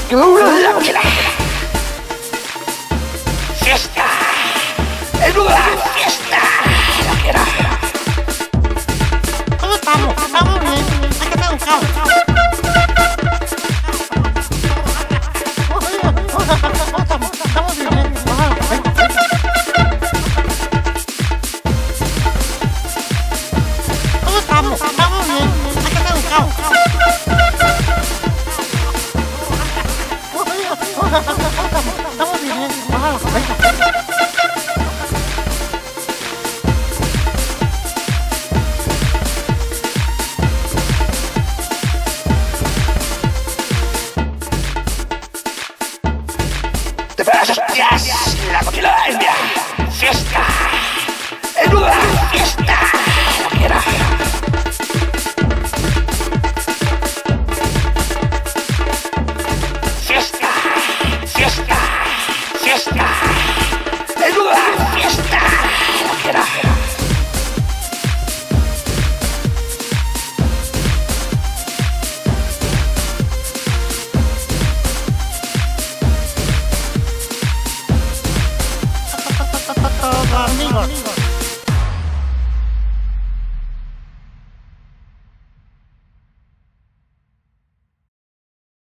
La mochila. Fiesta. El lugar. Fiesta. La quiero. ¿Cómo estamos? Estamos bien. Hay que trabajar. Estamos bien. ¿Cómo estamos? Estamos bien. Hay que trabajar. Estamos bien. De brazos, hostias. La mochila india. Fiesta. El lugar. Fiesta. La quiero. Fiesta. Fiesta. Fiesta. El lugar. Fiesta. La quiero. Amigos.